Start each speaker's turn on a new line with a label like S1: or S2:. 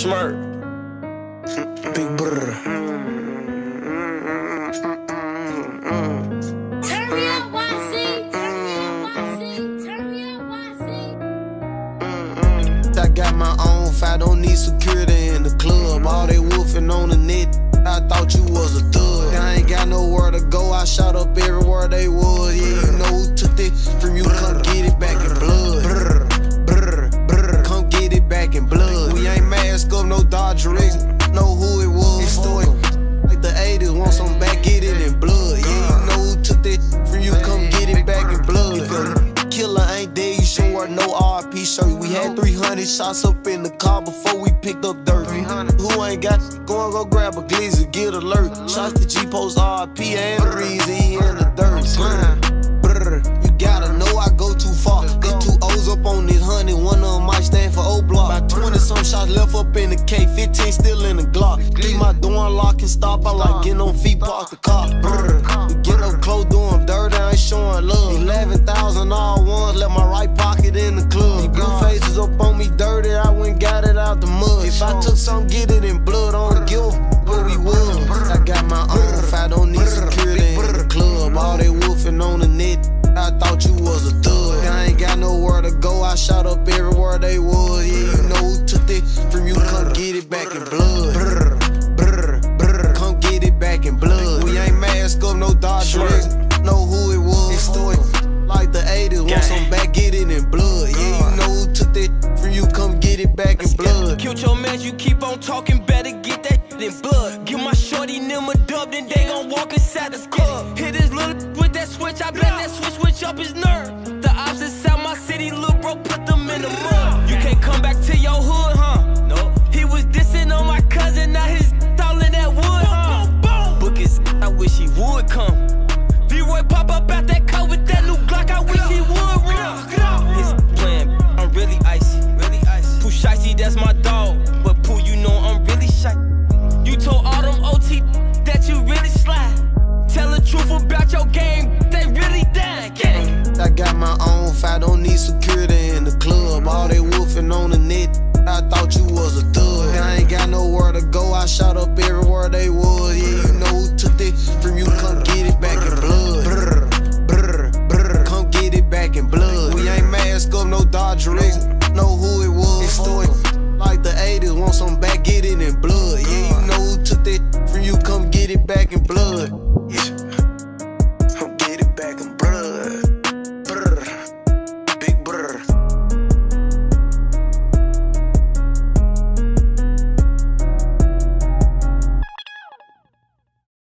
S1: Smirk.
S2: Big brr.
S3: Turn me up, YC. Turn me up, YC. Turn me up, YC.
S2: I got my own fight, don't need security in the club. All they wolfing on the net, I thought you was a thug. I ain't got nowhere to go, I shot up everywhere they was. Yeah, you know who took it from you, come get it back in blood. Brr, brr, brr, come get it back in blood. We ain't mask up, no Dodger X, know who it was. It's story like the 80s, want some back, get it in blood. Yeah, you know who took that from you, come get it back in blood. If your killer ain't dead, you should wear no RP shirt. We had 300 shots up in the car before we picked up dirt. Who ain't got go grab a glizzy, get alert. Shots to G-Post, RP, and Reezy, he in the dirt. Brr, you gotta know I go too far. There's 2 O's up on this 100, one of them might stand for O-Block. About 20 some shots left up in the K, 15 still in the Glock. Leave my door unlocked and stop, I like getting on feet, park the car. Brr, we get up close, doing dirt, I ain't showing love. 11,000 all ones, left my right pocket in the club. These blue faces up on me dirty, I went got it out the mud. If I took some, get it in blood, I don't give a where we was. I got my own fight, don't need security in the club. All they wolfing on the net, I thought you was a thug. I ain't got nowhere to go, I shot up everywhere they was. Yeah, you know who took it from you, come get it back in blood. Brr, brr, brr, come get it back in blood. We ain't mask up, no Dodger X, know who it was. It's story like the 80s, want some back, get it in blood. Yeah, you know who took that from you, come get it back in blood.
S1: Killed your man, you keep on talking, better get that in blood. Give my shorty them a dub, then they gon' walk inside the club. Hit his little with that switch, I bet that switch up his nerve. The ops inside my city, little bro, put them in the mud. You can't come back to your hood, huh? No. He was dissing on my cousin, now his all in that wood, huh? Book his, I wish he would come. D-Roy pop up out that car with that new Glock, I wish he would run. His plan, I'm really icy. Pooh Shiesty, that's my dog. But Pooh, you know I'm really shy. You told all them OT that you really slide. Tell the truth about your game, they really dying.
S2: I got my own fight, don't need security in the club. All they wolfing on the net, I thought you was a thug. I ain't got nowhere to go, I shot up everywhere they was. Yeah, you know who took it from you, come get it back in blood. Brr, brr, brr, come get it back in blood. We ain't mask up, no Dodger X, know who it was. It's story like the 80s, want some back, get it in blood. Yeah, you know who took that from you, come get it back in blood.